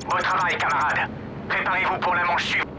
Beau travail, camarades. Préparez-vous pour la manche suivante.